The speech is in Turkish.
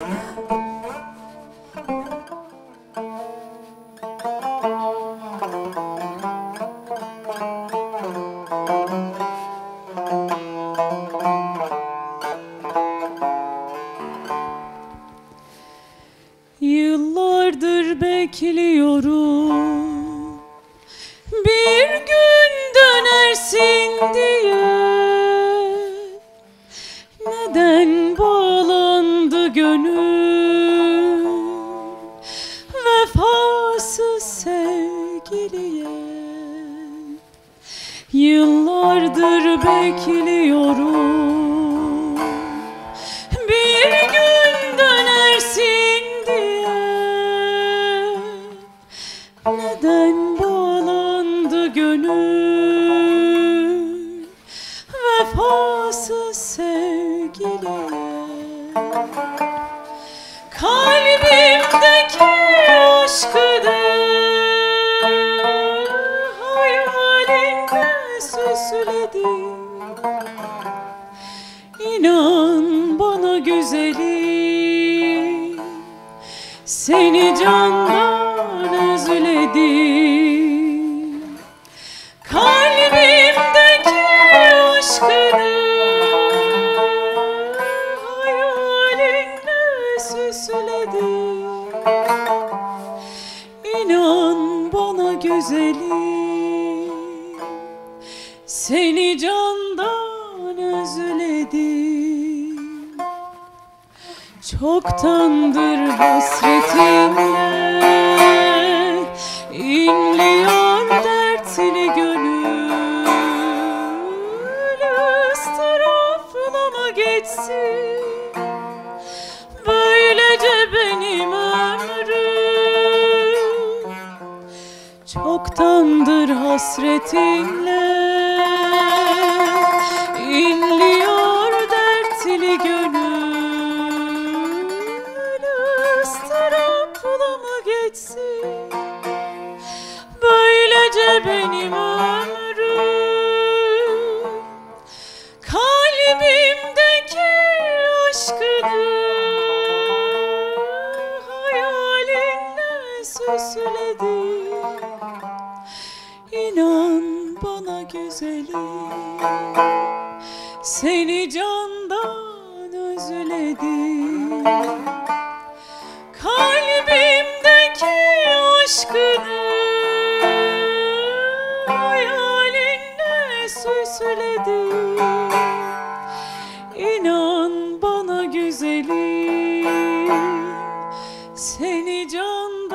Yıllardır bekliyorum, bir gün dönersin diye. Neden bağlandı gönül vefasız sevgiliye? Yıllardır bekliyorum, bir gün dönersin diye. Neden bağlandı gönül vefasız sevgiliye? Kalbimdeki aşkını hayalinde süsledim. İnan bana güzelim, seni candan özledim. Kalbimdeki aşkını hayalinde süsledim. İnan bana güzelim, seni candan özledim. Çoktandır hasretinle inliyor dertli gönül. Istırafla mı geçsin böylece benim ömrüm? Çoktandır hasretinle inliyor dertli gönül. Istırapla mı geçsin böylece benim ömrüm? Kalbimdeki aşkını hayalinle süsledim. İnan bana güzelim, seni candan özledim. Kalbimdeki aşkını hayalinle süsledim. İnan bana güzelim, seni candan